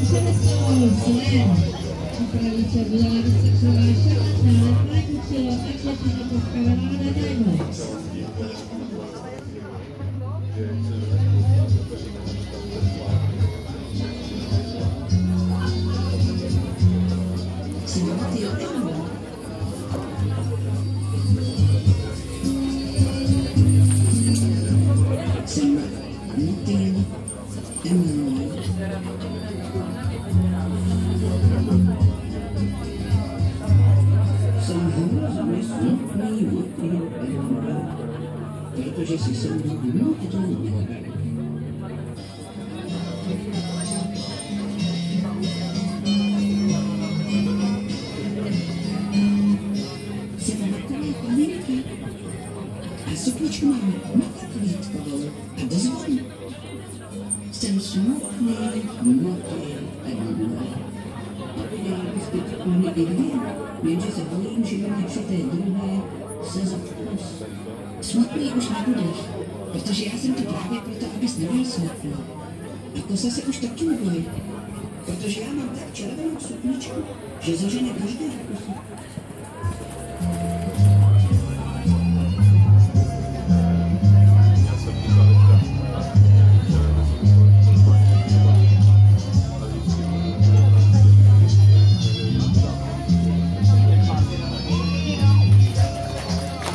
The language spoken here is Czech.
Přenesnou připraví se Vládice Křováša, dále Frank Kučilo a Květina Poškavená Dajmo. Protože si se mnou nutnou. Jsem taková paměťka. A supličku mám kvítkovou a do zvonu. Jsem smutný, motý a nudný. Viděla bych teď mě i dvě, jenže se bojím, že mě při té druhé se zatknu. Smutný už nebudeš, protože já jsem tu právě proto, abys nebyl smutný. A kosa se už taky nebojí, protože já mám tak červenou sukničku, že zažene každého kusu.